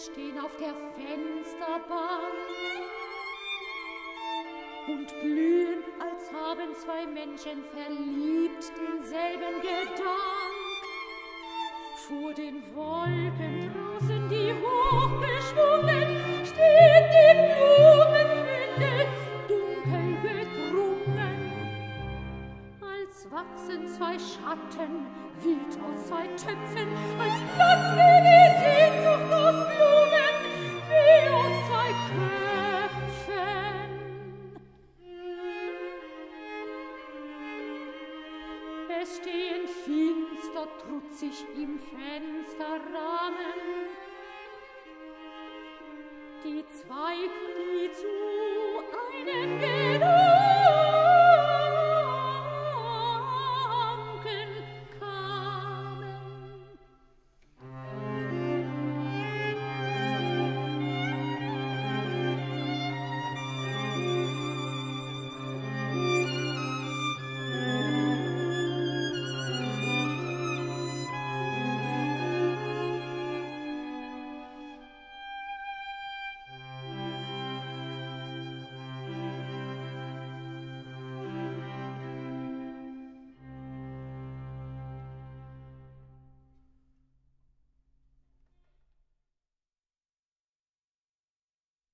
stehn auf der Fensterbank und blühen, als haben zwei Menschen verliebt denselben Gedank. Vor den Wolken draußen, die hochgeschwungen, stehen die Blumenbündel dunkel gedrungen. Als wachsen zwei Schatten wild aus zwei Töpfen, als platzte die Sehnsucht aus Blumen wie aus zwei Köpfen. Es stehen finster trutzig im Fensterrahmen die zwei, die zu einem